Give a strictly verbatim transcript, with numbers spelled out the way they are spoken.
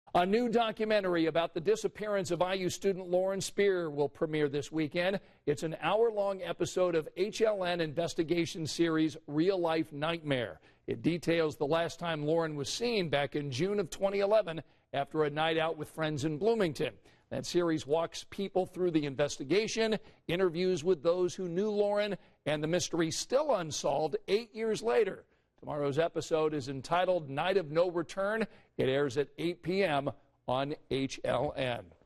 A new documentary about the disappearance of I U student Lauren Spierer will premiere this weekend. It's an hour-long episode of H L N investigation series Real Life Nightmare. It details the last time Lauren was seen back in June of twenty eleven after a night out with friends in Bloomington. That series walks people through the investigation, interviews with those who knew Lauren, and the mystery still unsolved eight years later. Tomorrow's episode is entitled Night of No Return. It airs at eight p m on H L N.